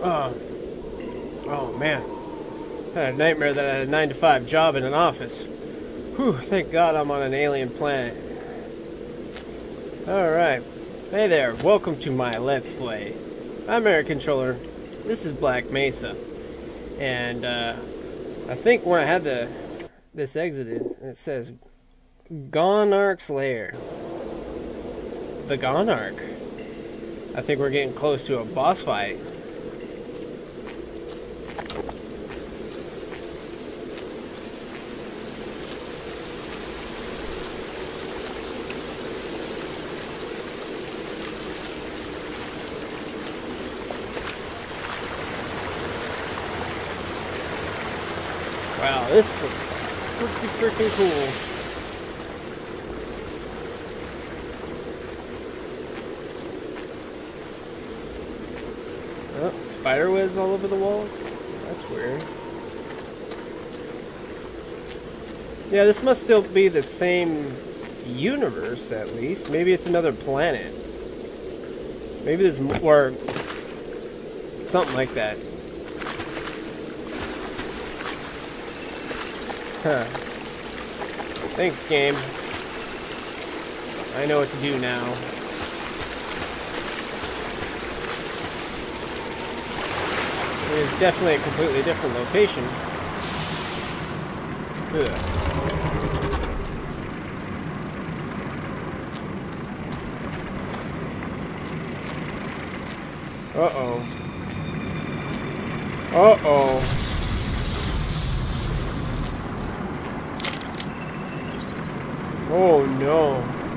Oh, oh man. I had a nightmare that I had a 9 to 5 job in an office. Whew, thank God I'm on an alien planet. Alright. Hey there, welcome to my Let's Play. I'm Eric Controller. This is Black Mesa. And, I think when I had this exited, it says Gonarch's Lair. The Gonarch. I think we're getting close to a boss fight. Wow, this looks pretty freaking cool. Oh, spider webs all over the walls? That's weird. Yeah, this must still be the same universe, at least. Maybe it's another planet. Maybe there's more... something like that. Huh. Thanks, game. I know what to do now. It's definitely a completely different location. Ugh. Uh-oh. Uh-oh. Oh no.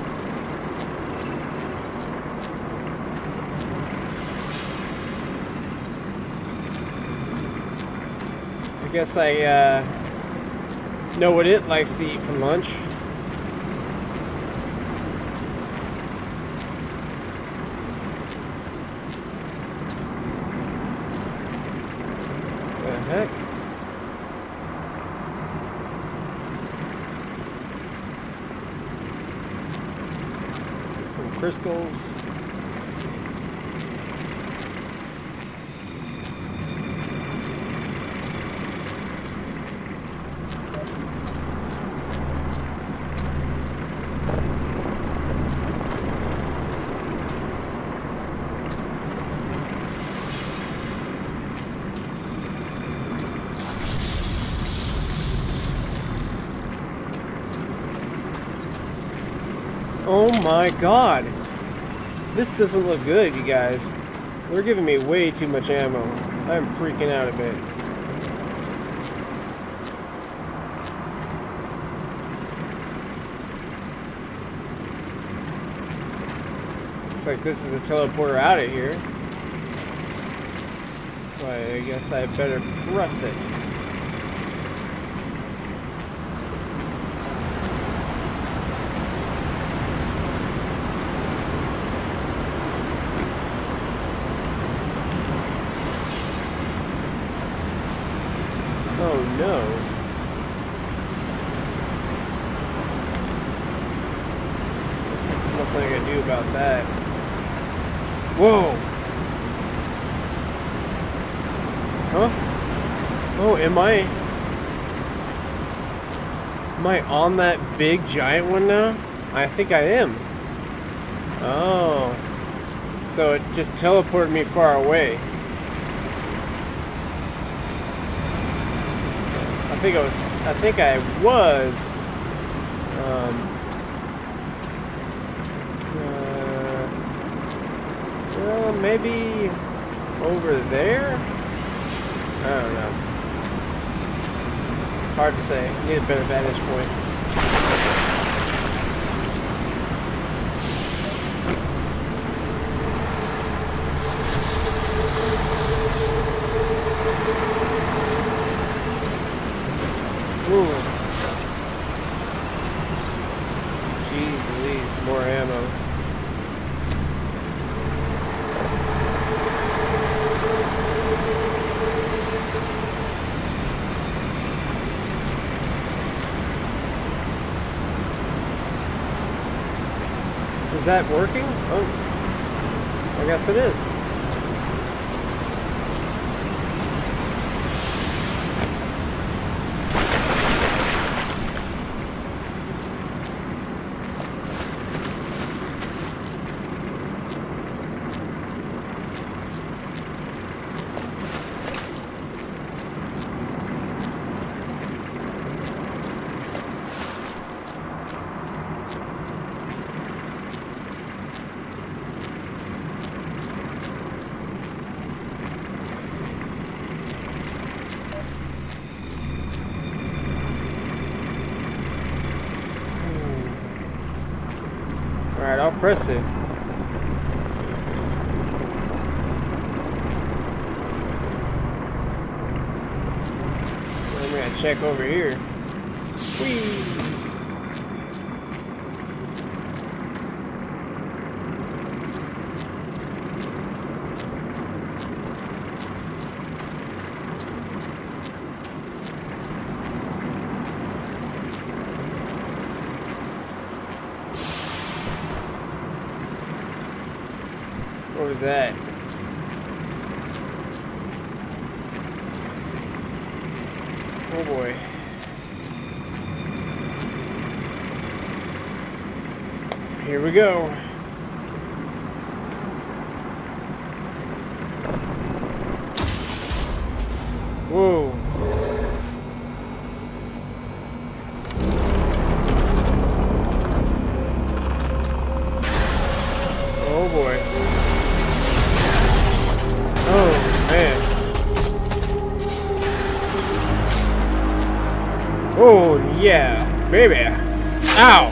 I guess I know what it likes to eat for lunch. The heck? Some crystals. Oh my god. This doesn't look good, you guys. They're giving me way too much ammo. I'm freaking out a bit. Looks like this is a teleporter out of here. So I guess I better press it. Oh no. Looks like there's nothing I can do about that. Whoa! Huh? Oh, am I on that big giant one now? I think I am. Oh. So it just teleported me far away. I think I was well, maybe over there? I don't know. Hard to say. Need a better vantage point. Ooh. Jeez Louise, more ammo. Is that working? Oh, I guess it is. I'll press it. I'm gonna check over here. Whee! What was that? Oh boy. Here we go. Whoa. Oh boy. Oh man. Oh yeah, baby. Ow.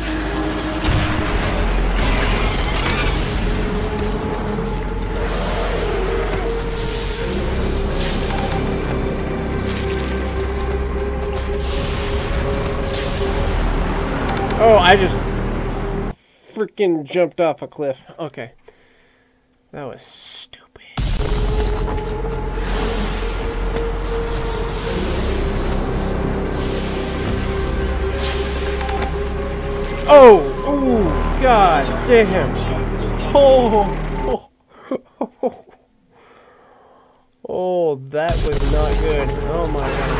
Oh, I just freaking jumped off a cliff. Okay. That was stupid. Oh! Oh! God damn! Oh! Oh, that was not good. Oh my god.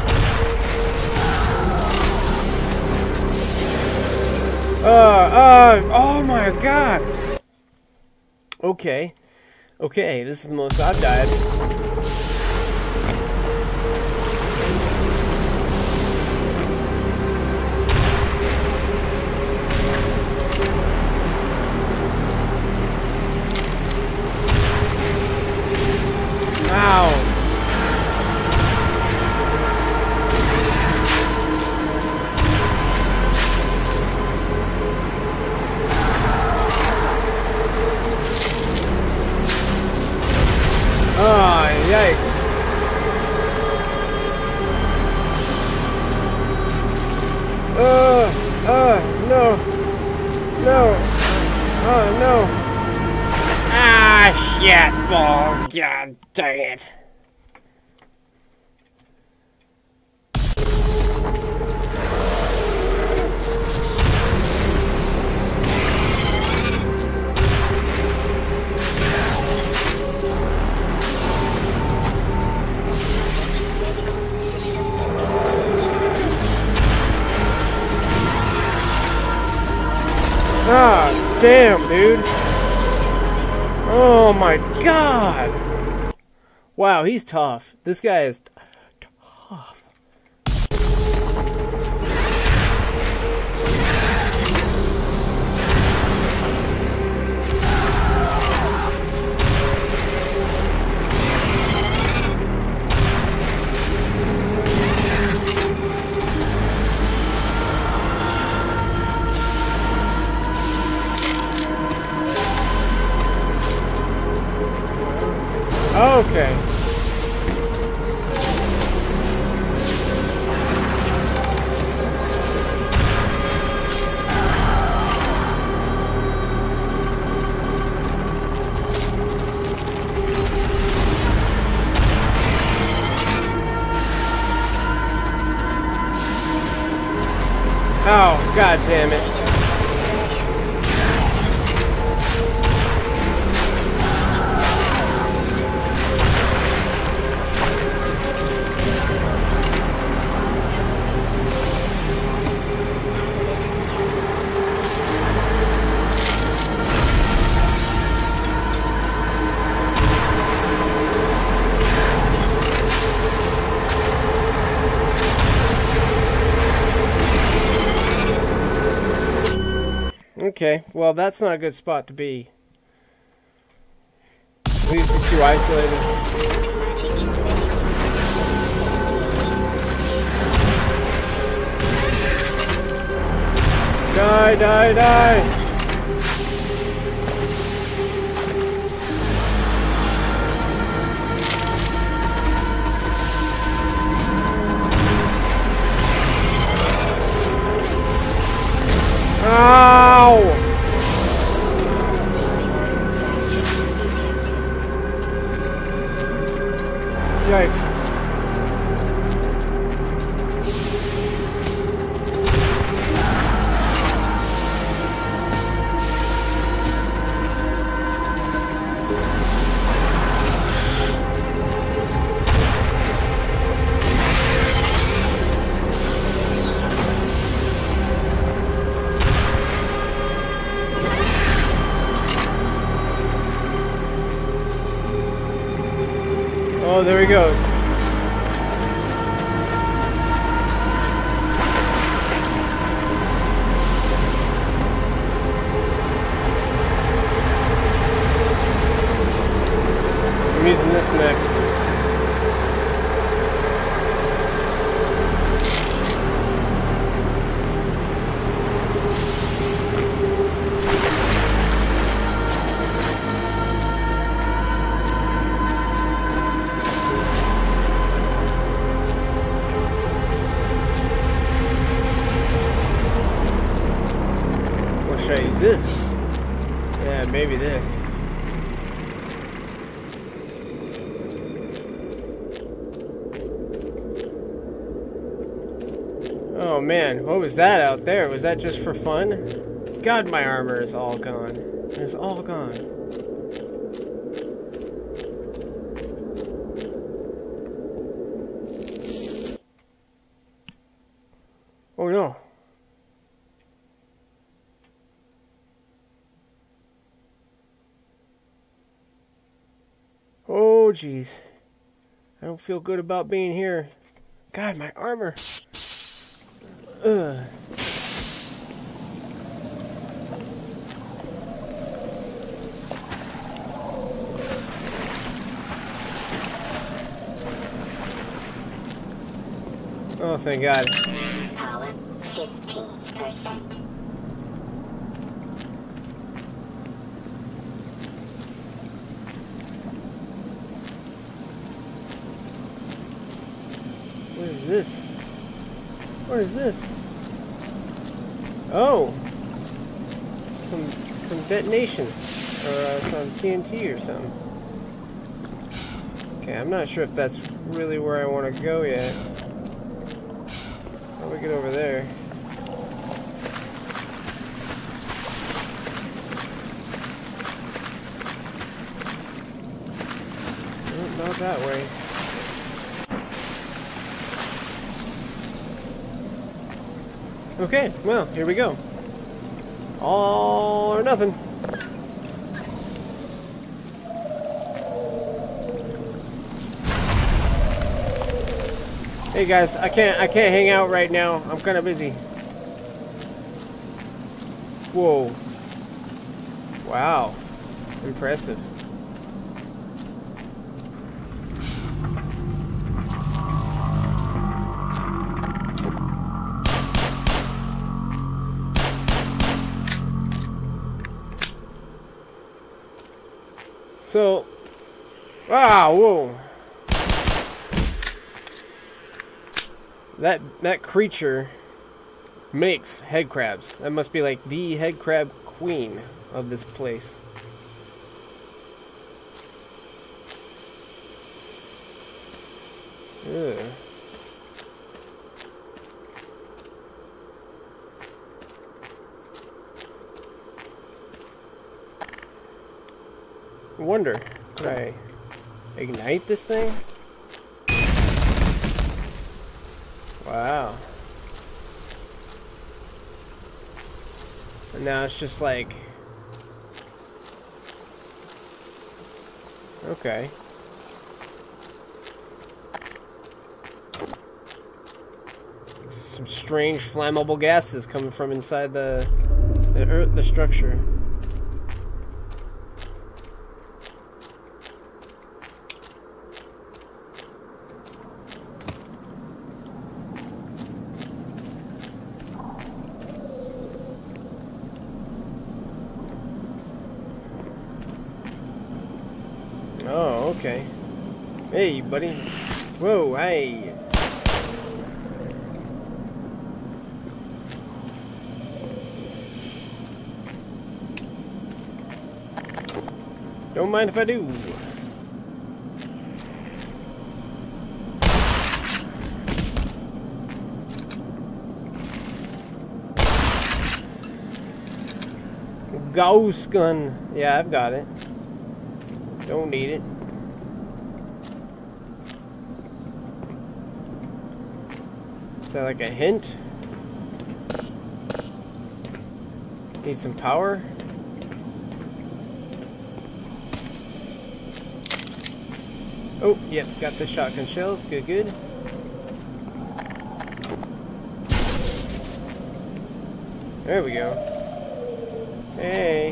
Oh my god! Okay. Okay, this is the most I've died. Ow! Oh, yikes. No. No. Oh, no. Ah, shit balls. God dang it. Ah, damn, dude. Oh my god. Wow, he's tough. This guy is tough. Okay. Oh, god damn it. Okay, well that's not a good spot to be. Leaves you too isolated. Die, die, die! Ow! Yikes. Oh, there he goes. I'm using this next. Should I use this? Yeah, maybe this. Oh man, what was that out there? Was that just for fun? God, my armor is all gone. It's all gone. Oh no. Oh, jeez. I don't feel good about being here. God, my armor. Ugh. Oh, thank God. Power 15%. What is this? What is this? Oh! Some detonations. Or some TNT or something. Okay, I'm not sure if that's really where I want to go yet. How do we get over there? Nope, not that way. Okay, well, here we go. All or nothing. Hey guys, I can't hang out right now. I'm kind of busy. Whoa. Wow. Impressive. So, wow, whoa. That creature makes head crabs. That must be like the head crab queen of this place. Ugh. I wonder, could I ignite this thing? Wow. And now it's just like... Okay. Some strange flammable gases coming from inside the structure. Oh, okay. Hey, buddy. Whoa, hey. Don't mind if I do. Gauss gun. Yeah, I've got it. Don't need it. Is that like a hint? Need some power? Oh, yep, got the shotgun shells. Good, good. There we go. Hey.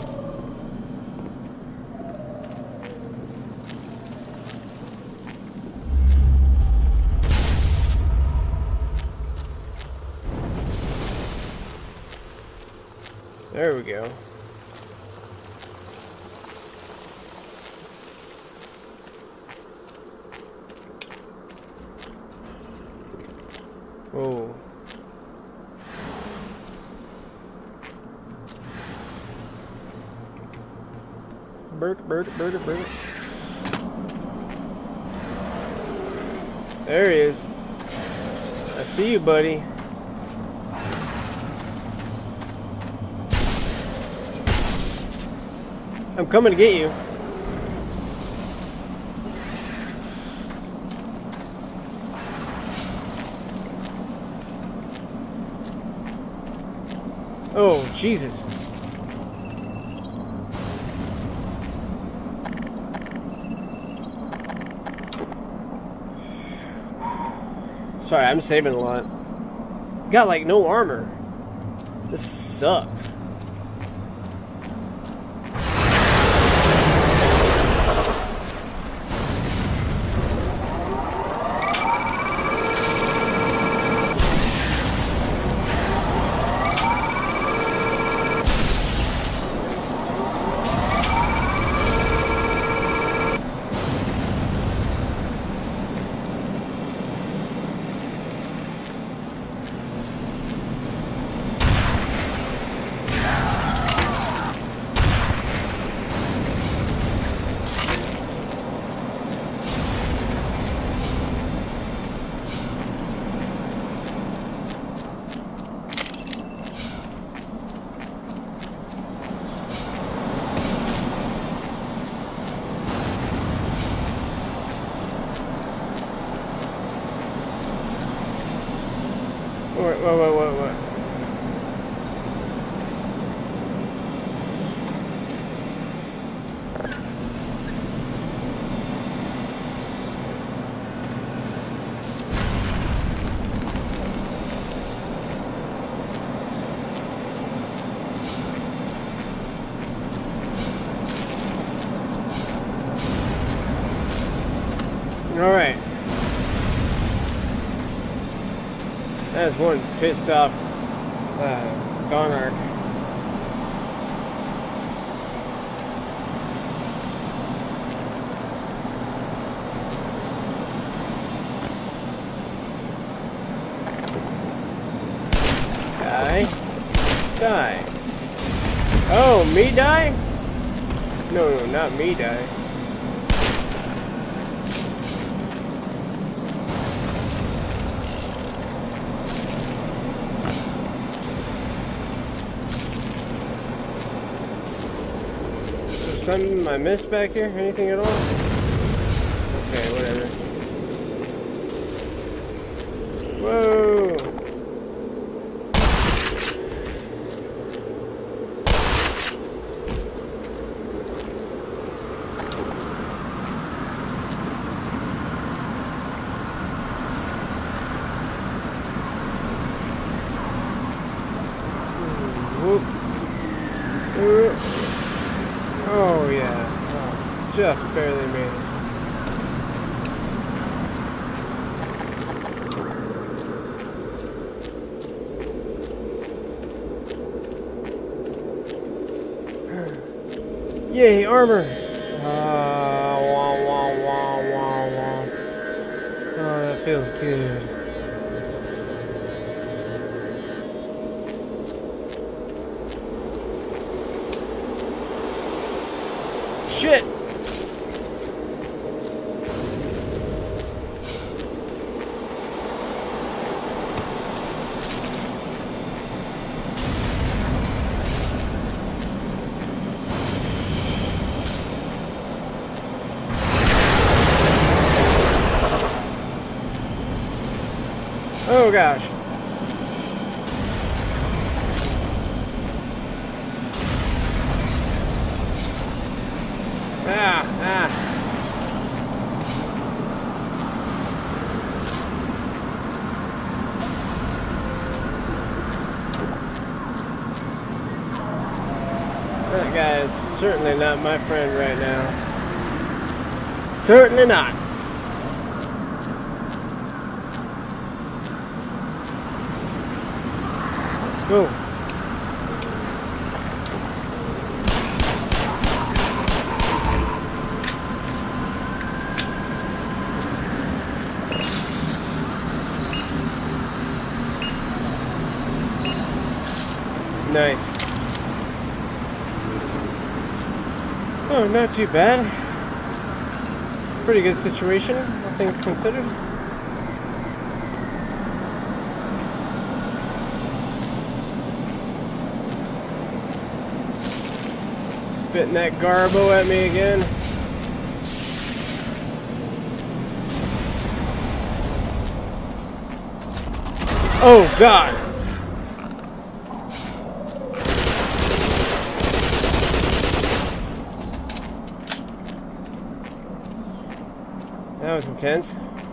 There we go. Whoa. Bird. There he is. I see you, buddy. I'm coming to get you. Oh, Jesus. Sorry, I'm saving a lot. Got like no armor. This sucks. What? Alright. That's one pissed off Gonarch. Die. Oh, me die? No, not me die. Something I missed back here? Anything at all? Okay, whatever. Whoa! Whoop. Oh yeah, oh, just barely made it. Yay, armor! Wah, wah, wah, wah, wah. Oh, that feels good. Shit! Oh gosh. Ah. That guy is certainly not my friend right now. Certainly not. Go. Nice. Oh, not too bad. Pretty good situation, all things considered. Spitting that garbo at me again. Oh, God. That was intense.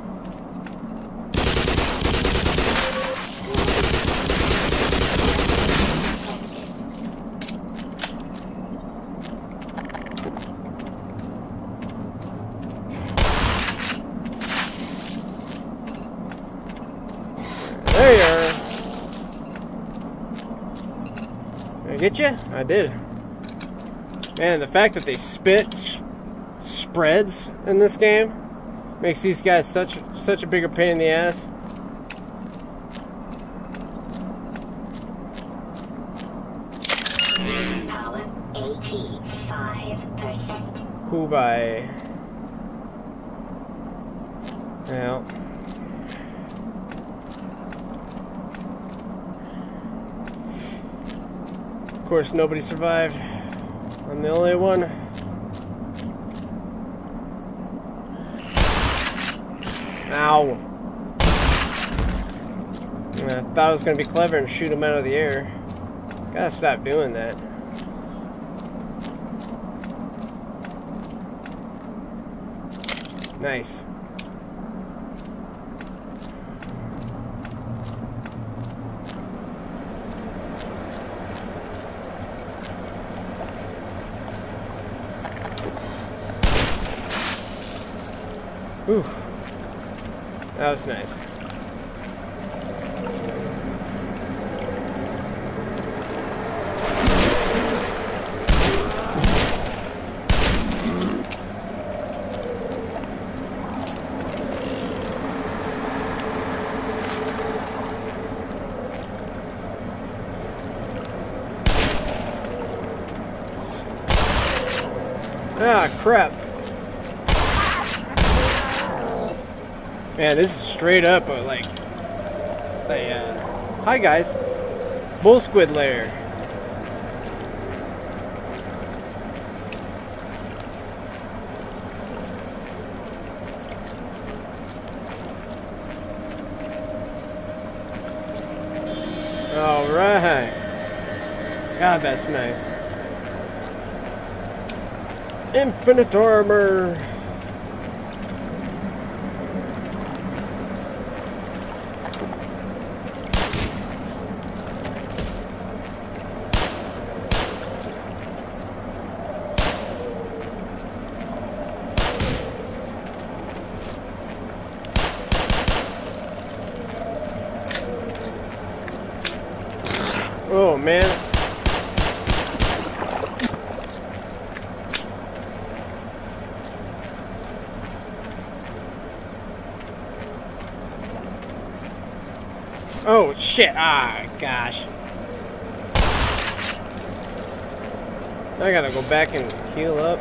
There you are. Did I get you? I did. Man, the fact that they spit spreads in this game makes these guys such a bigger pain in the ass. Power 85%. Cool by. Well. Of course, nobody survived. I'm the only one. Ow. I thought I was going to be clever and shoot him out of the air. Gotta stop doing that. Nice. Ooh. That was nice. Ah, crap. Man, this is straight up like hi guys, bull squid lair. All right. God, that's nice. Infinite armor. Oh man. Oh shit, ah gosh. I gotta go back and heal up.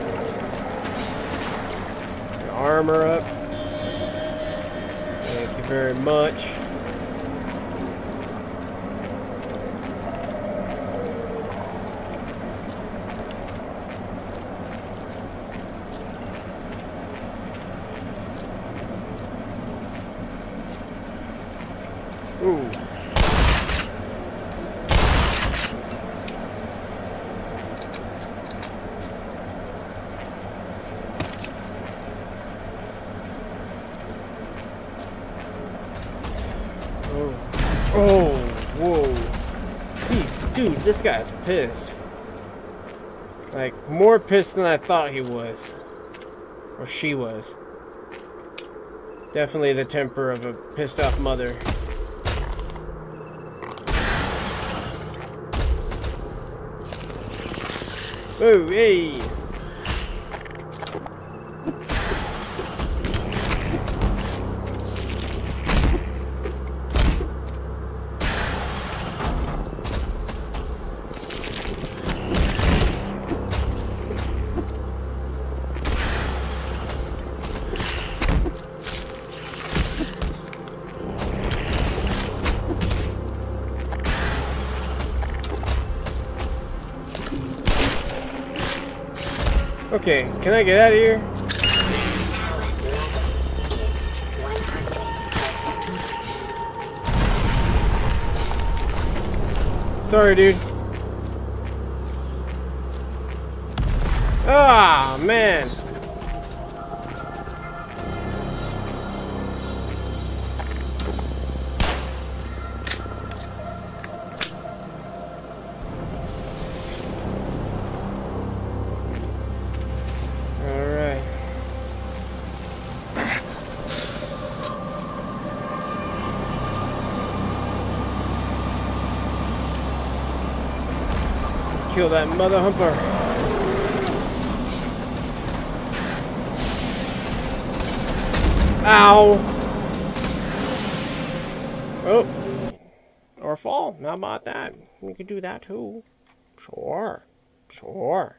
And armor up. Thank you very much. Ooh. Oh, whoa. Dude, this guy's pissed. Like, more pissed than I thought he was. Or she was. Definitely the temper of a pissed off mother. Oh, hey! Okay, can I get out of here? Sorry, dude. Ah, man. Kill that mother humper. Ow! Oh. Or fall. How about that? We could do that too. Sure. Sure.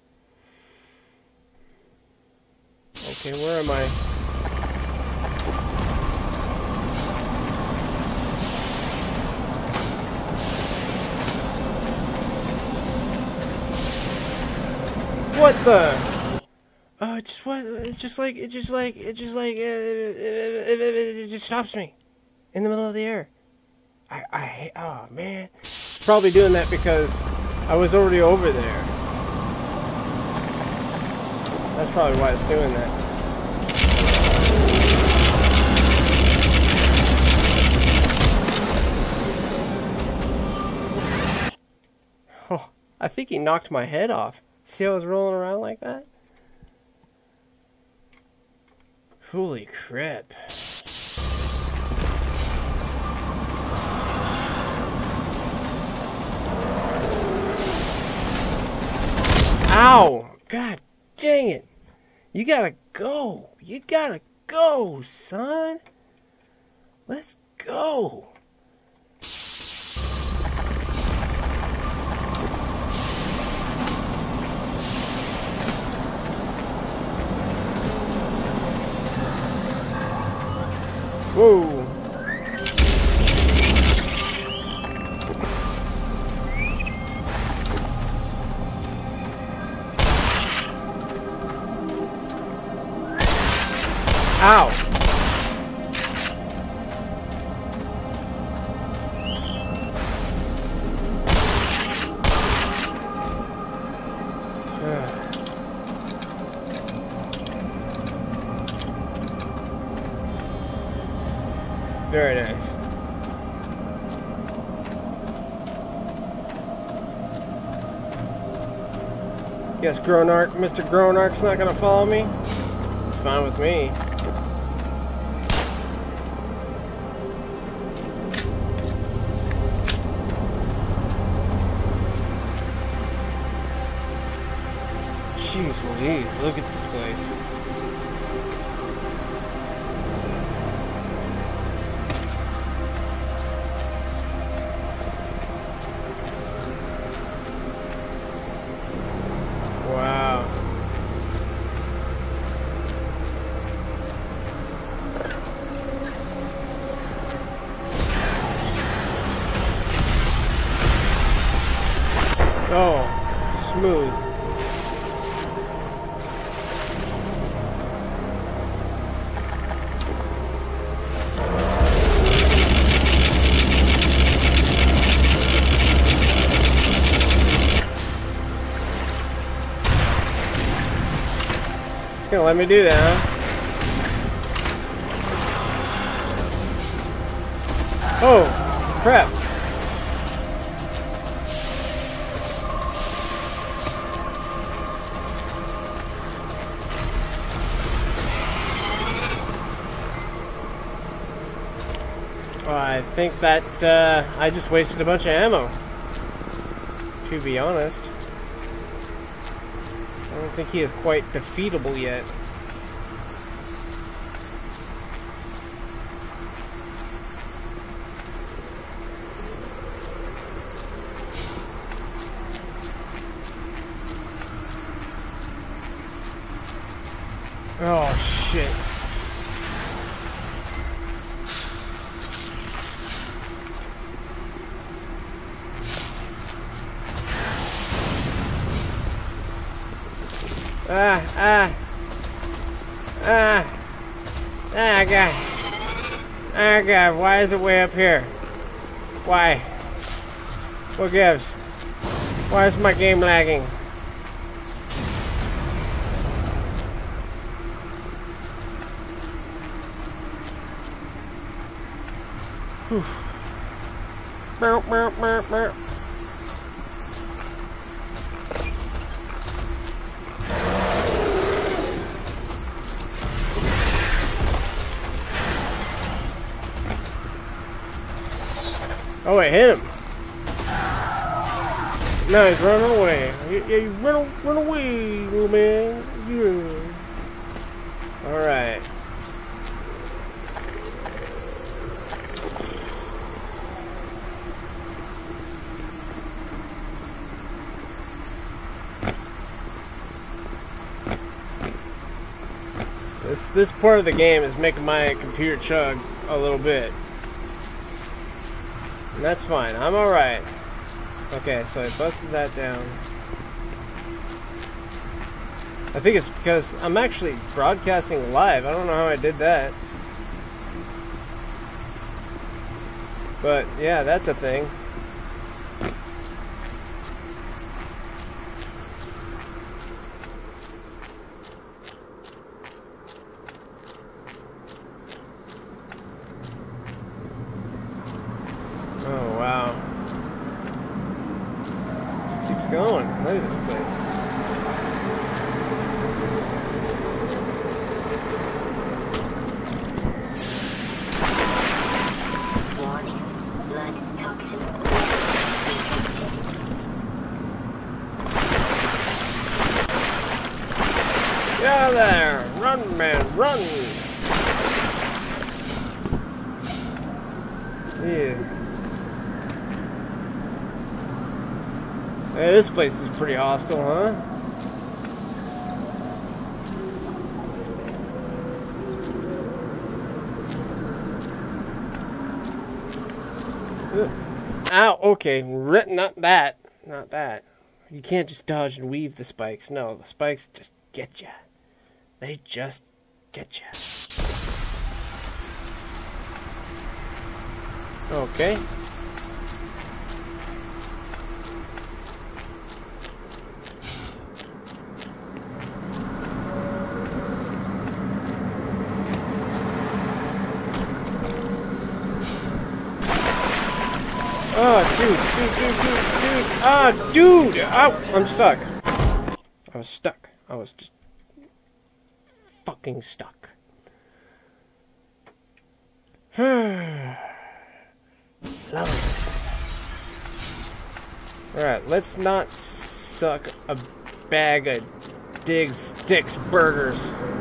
Okay, where am I? What the? Oh, it just stops me in the middle of the air. Oh man, it's probably doing that because I was already over there. That's probably why it's doing that. Oh, I think he knocked my head off. See how I was rolling around like that? Holy crap. Ow! God dang it. You gotta go. You gotta go, son. Let's go. Whoa. Ow. Very nice. Guess Mr. Gronarch's not gonna follow me? It's fine with me. Jeez Louise, look at this place. Wow. Oh, smooth. gonna let me do that, huh? Oh, crap. I think that I just wasted a bunch of ammo, to be honest. I don't think he is quite defeatable yet. Oh, shit. God. Ah, God, why is it way up here? Why? What gives? Why is my game lagging? Whew. Burp, burp, burp, burp. Oh, it hit him. No, he's running away. Yeah, you run away, little man. Yeah. Alright. This part of the game is making my computer chug a little bit. And that's fine. I'm alright. Okay, so I busted that down. I think it's because I'm actually broadcasting live. I don't know how I did that. But, yeah, that's a thing. Oh, wow. Just keeps going. Look at this place. Warning. Blood toxin. Get out of there! Run, man, run! Yeah. Hey, this place is pretty hostile, huh? Ow, okay, not that. Not that. You can't just dodge and weave the spikes. No, the spikes just get you. They just get you. Okay. Oh, dude. Ah, dude! Ow, I'm stuck. I was stuck. I was just fucking stuck. Lovely. Alright, let's not suck a bag of Sticks burgers.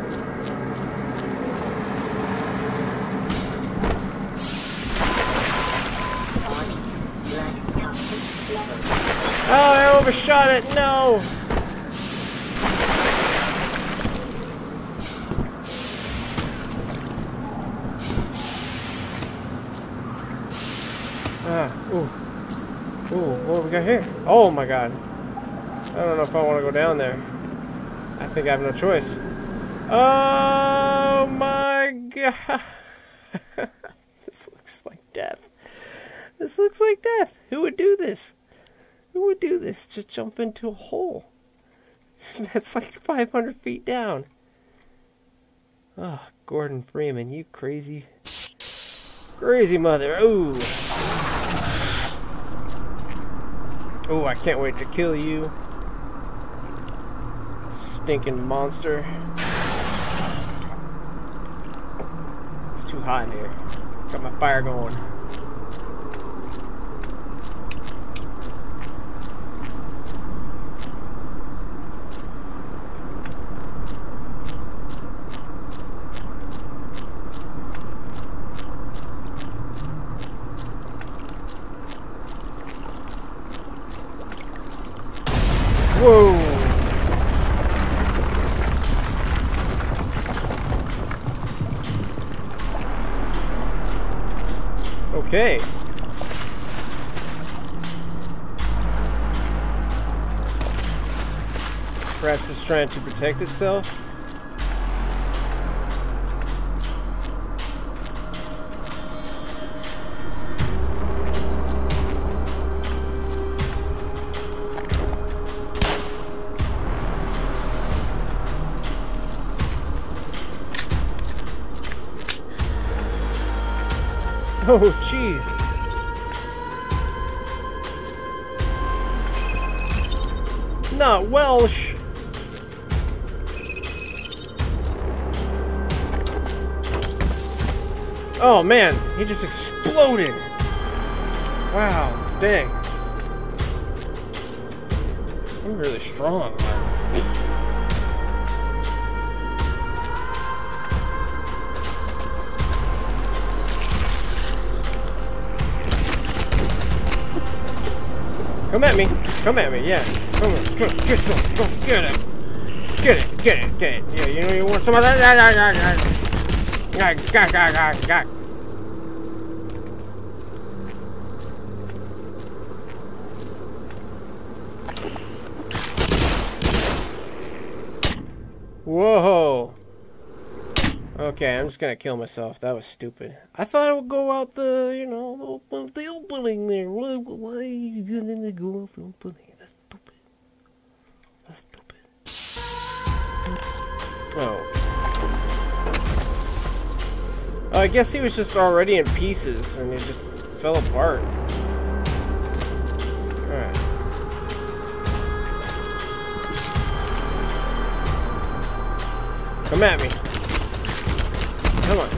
Oh, I overshot it. No. Ooh, what do we got here? Oh my god. I don't know if I want to go down there. I think I have no choice. Oh my god. This looks like death. This looks like death. Who would do this? Who would do this? Just jump into a hole. That's like 500 feet down. Oh, Gordon Freeman, you crazy mother. Ooh. Oh, I can't wait to kill you. Stinking monster. It's too hot in here. Got my fire going. Whoa! Okay. Perhaps it's trying to protect itself. Oh, jeez. Not Welsh. Oh, man. He just exploded. Wow. Dang. I'm really strong, man. Come at me. Come at me, yeah. Come on. Get some. Go get it. Get it. Get it. Get it. Yeah, you know you want some of that? Got. Whoa. Okay, I'm just gonna kill myself. That was stupid. I thought it would go out the, you know, the opening there. Why are you gonna go out the opening? That's stupid. That's stupid. Oh. I guess he was just already in pieces and he just fell apart. Alright. Come at me. Come on.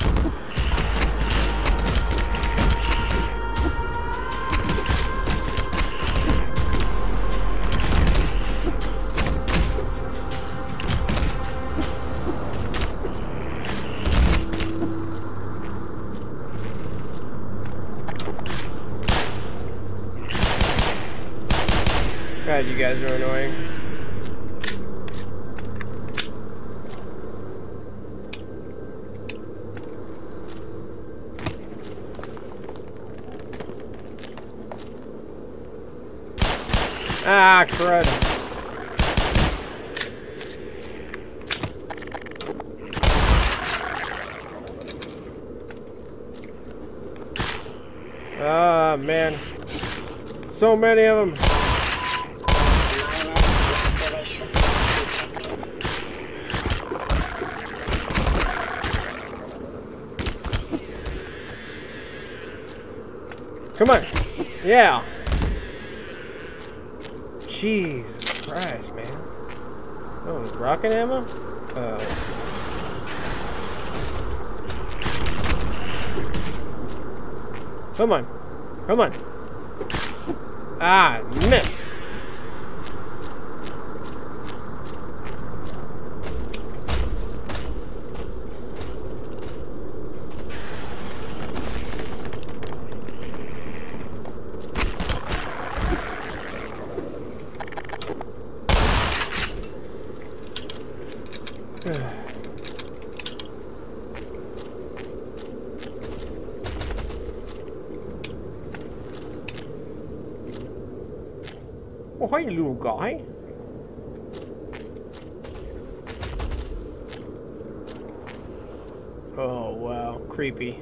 God, you guys are annoying. Ah, crud. Ah, man. So many of them. Come on. Yeah. Jesus Christ, man. Oh, rocket ammo? Come on. Come on. Ah, missed. Oh, hi, little guy. Oh, wow. Creepy.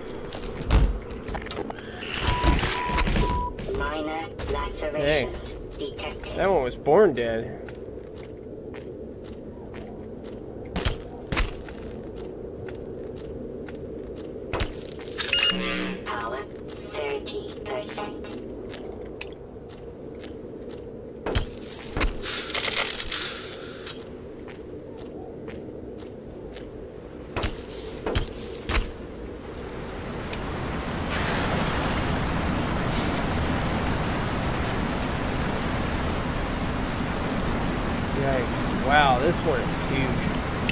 Minor lacerations. detected. That one was born dead. Power 30%. Yikes. Wow, this one is huge.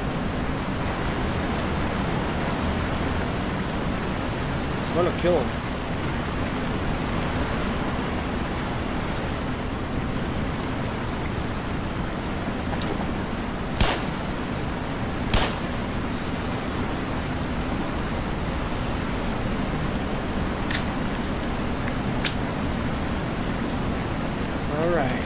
I'm gonna kill him. All right.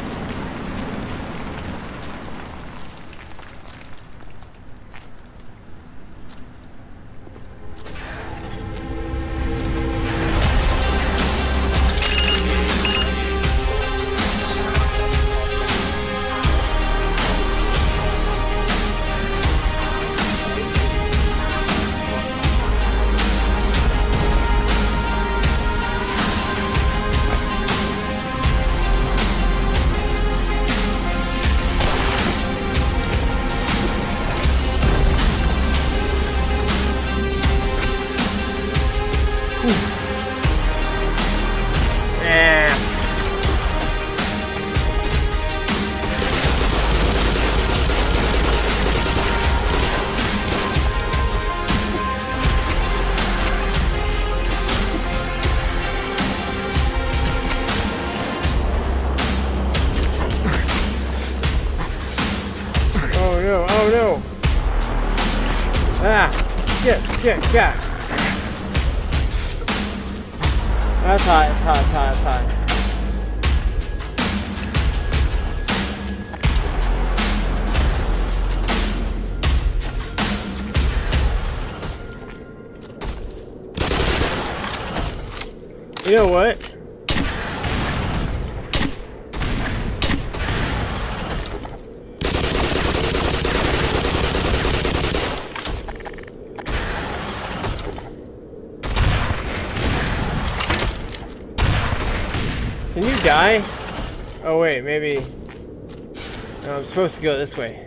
Oh no! Ah! Get! That's hot, it's hot, it's hot, it's hot. You know what? Can you die? Oh wait, maybe... No, I'm supposed to go this way.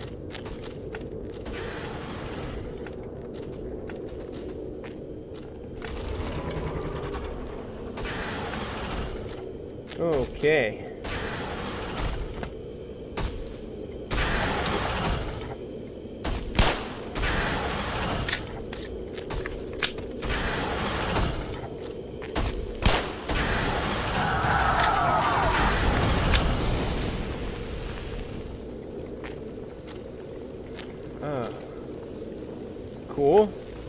Okay. Cool.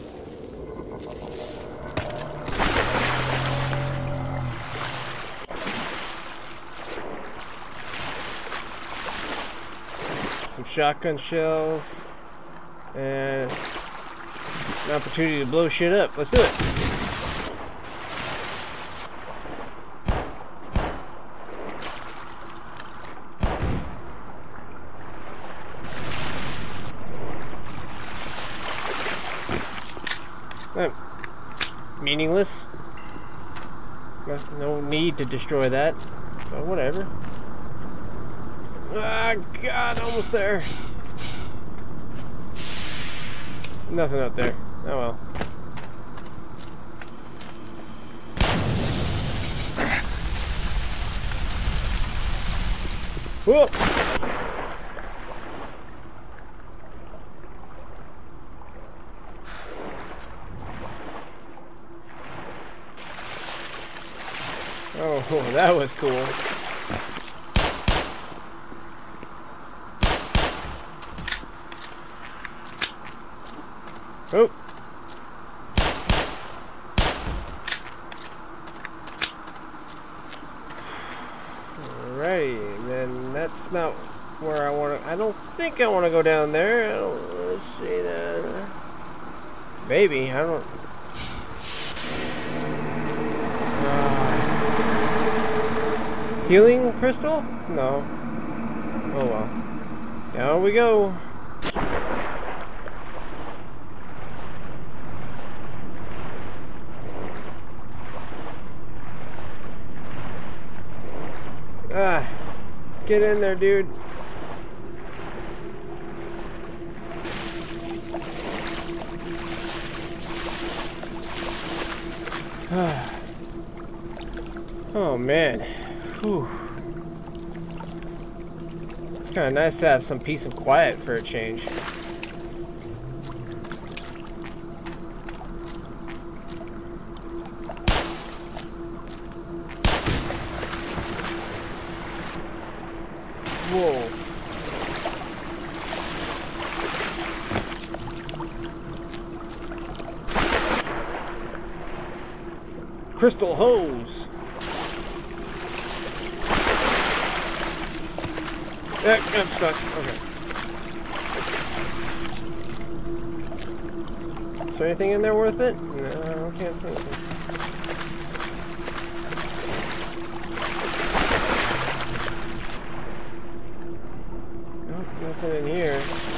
Some shotgun shells and an opportunity to blow shit up. Let's do it. Meaningless. No need to destroy that, but whatever. Ah, God, almost there. Nothing up there. Oh well. Whoop! Oh, that was cool. Oh. Alrighty, then that's not where I want to. I don't think I want to go down there. I don't. Let's see that. Maybe I don't. Healing crystal? No. Oh well. Down we go. Ah, get in there, dude. Oh man. Whew. It's kind of nice to have some peace and quiet for a change. Whoa. Crystal hose. I'm stuck. Okay. Is there anything in there worth it? No, I can't see anything. Nope, nothing in here.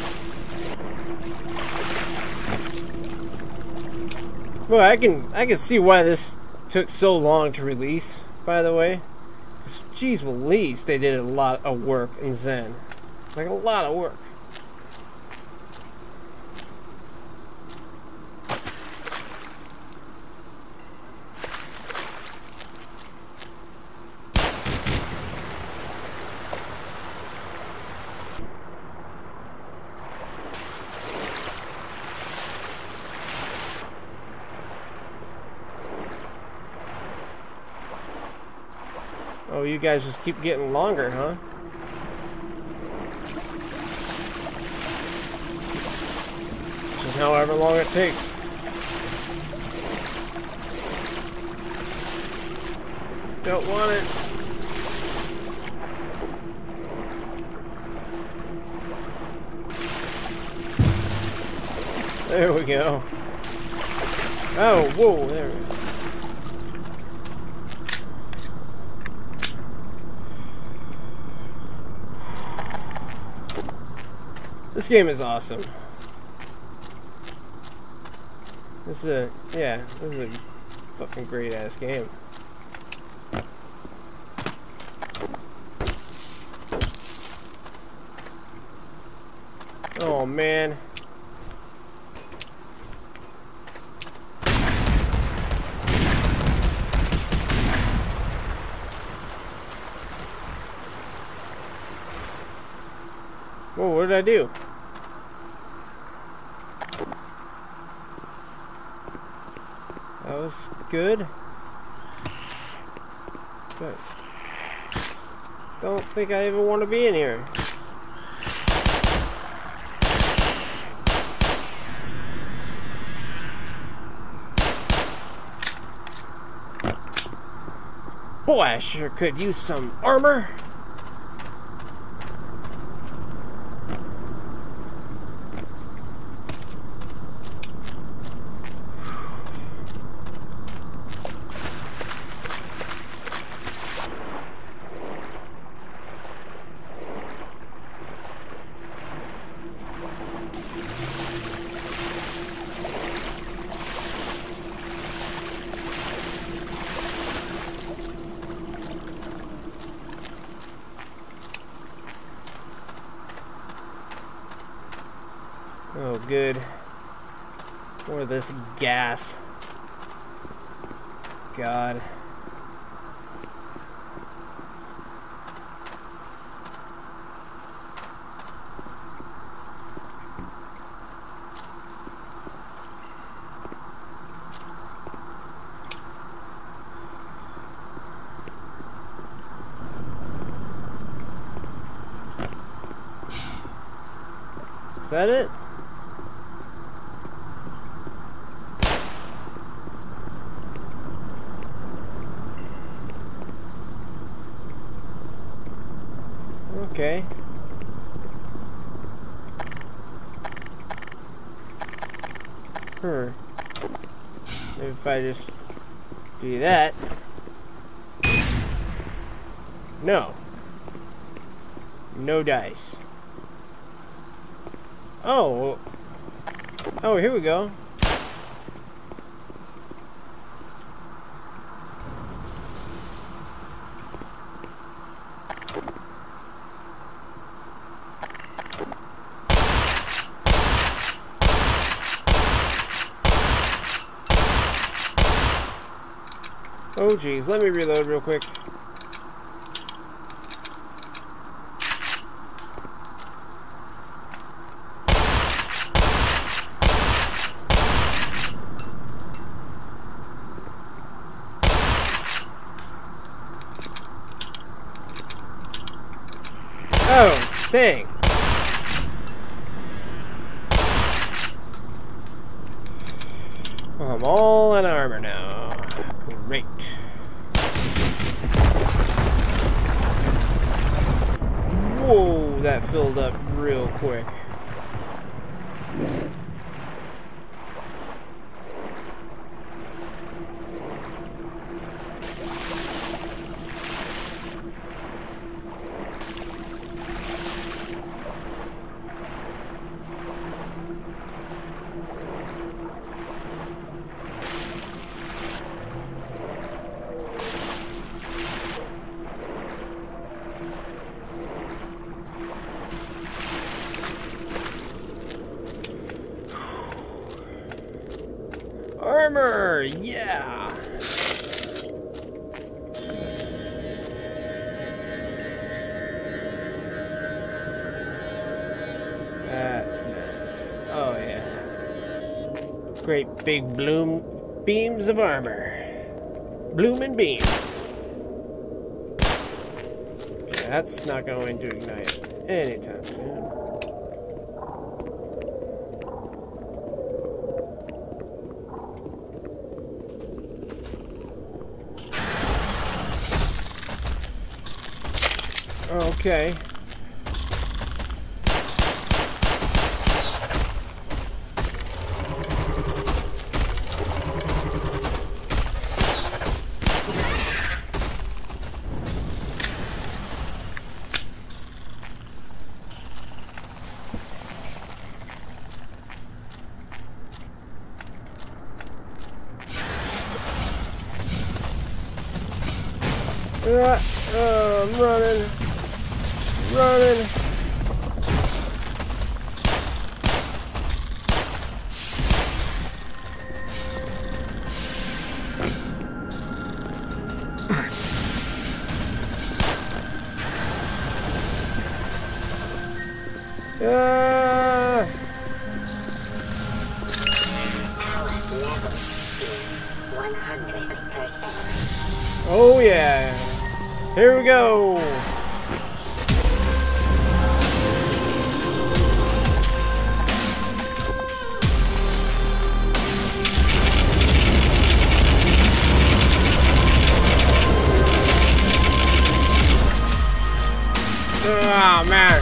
Well, I can see why this took so long to release, by the way. Jeez Louise, they did a lot of work in Zen. Like a lot of work. Oh, you guys just keep getting longer, huh? Just however long it takes. Don't want it. There we go. Oh, whoa, there we go. This game is awesome. This is a fucking great ass game. Oh man. Whoa, what did I do? That was good. But don't think I even want to be in here. Boy, I sure could use some armor. Oh, good. More of this gas. God. Is that it? Okay. Maybe if I just do that. No. No dice. Oh. Oh, here we go. Oh geez, let me reload real quick. Oh, dang. I'm all in armor now. Great. Whoa, that filled up real quick. Armor, yeah. That's nice. Oh yeah. Great big beams of armor. Blooming beams. Okay, that's not going to ignite anytime soon. Okay. I'm running. Running. Oh yeah. Here we go. Oh man.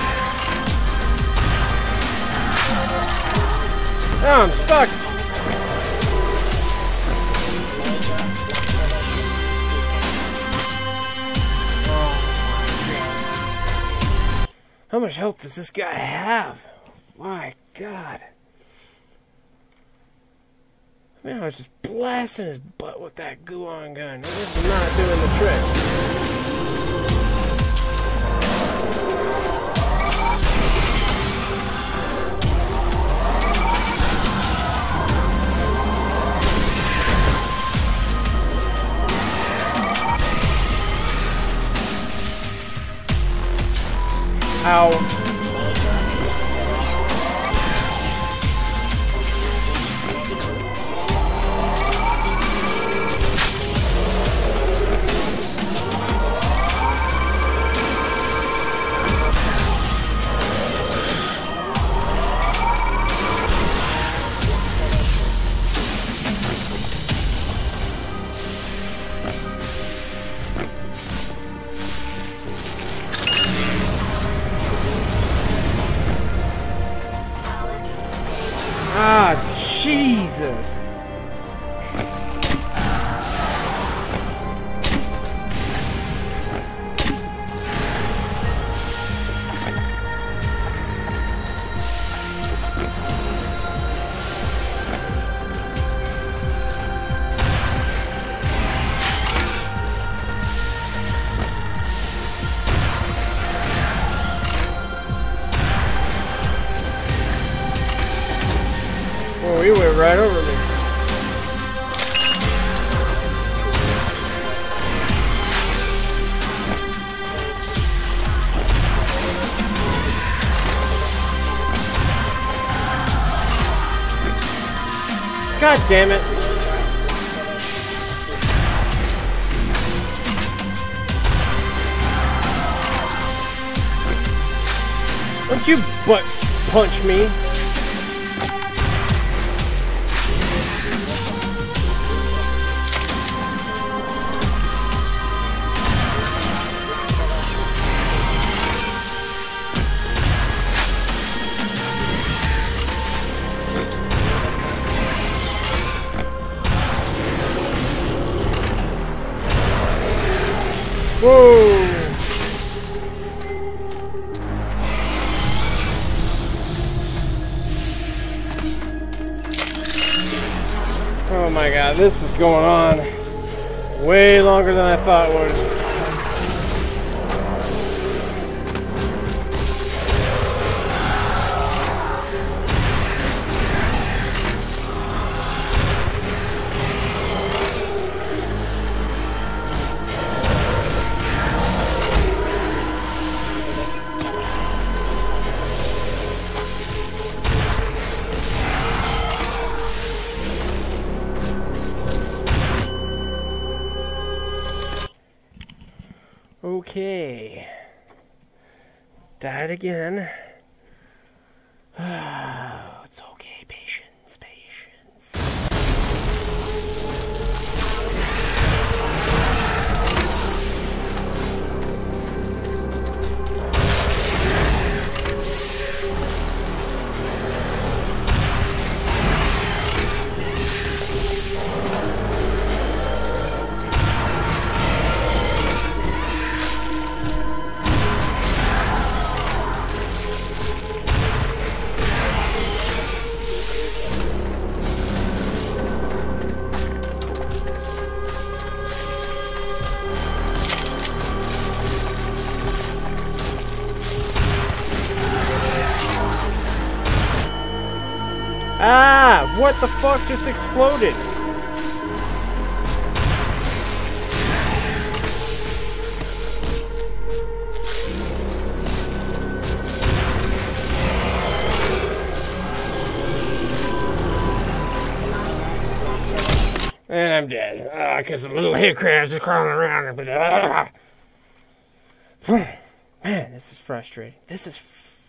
Oh, I'm stuck. How much health does this guy have? My God. Man, I was just blasting his butt with that goo-on gun. It was not doing the trick. Ow. Ah, Jesus. Oh, he went right over me. God damn it. Don't you butt punch me. Whoa! Oh my God, this is going on way longer than I thought it would. Okay. Died again. It's okay. Patience, patience. Ah! What the fuck just exploded? And I'm dead. Because the little hair crabs are crawling around. Man, this is frustrating. This is...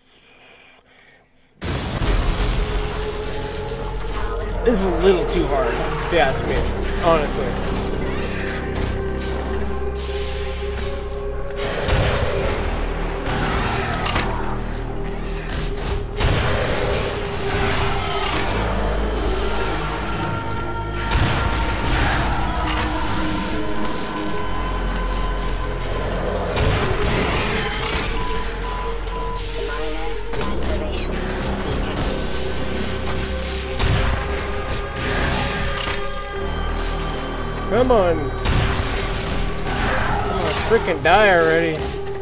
This is a little too hard, if you ask me, honestly. Come on. I'm gonna freaking die already.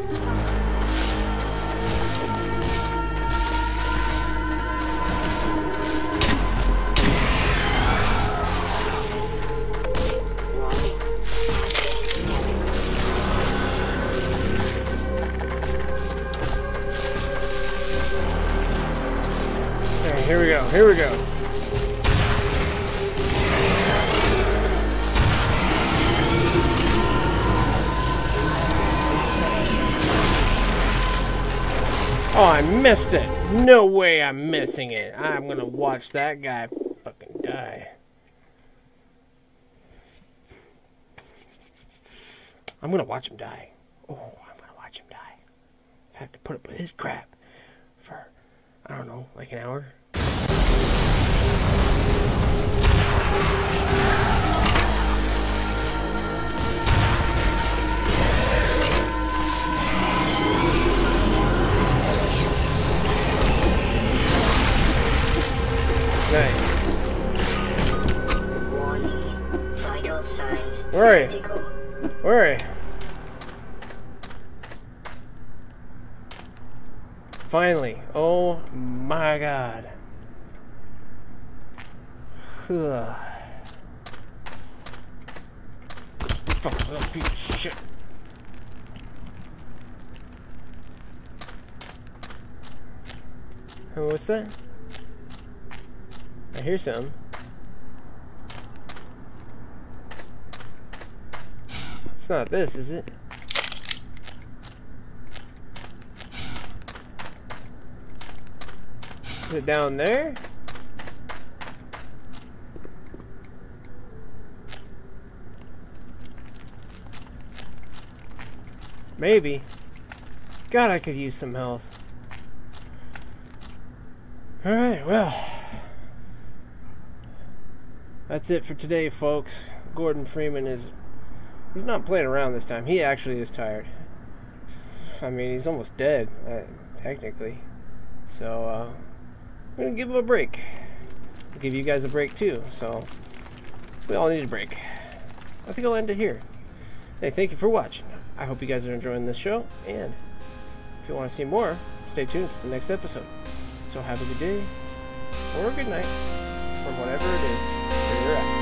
Okay, here we go. Here we go. Oh, I missed it. No way I'm missing it. I'm gonna watch that guy fucking die. I'm gonna watch him die. Oh, I'm gonna watch him die. I have to put up with his crap for, I don't know, like an hour. Nice. Warning. Vital signs. Where are you? Testicle. Where are you? Finally. Oh my god. Ugh. Fuck, little piece of shit. Oh, what's that? I hear something. It's not this, is it? Is it down there? Maybe. God, I could use some health. Alright, well. That's it for today, folks. Gordon Freeman he's not playing around this time. He actually is tired. I mean, he's almost dead, technically. So, I'm going to give him a break. I'll give you guys a break, too. So, we all need a break. I think I'll end it here. Hey, thank you for watching. I hope you guys are enjoying this show. And if you want to see more, stay tuned for the next episode. So, have a good day or a good night, or whatever it is where you're at.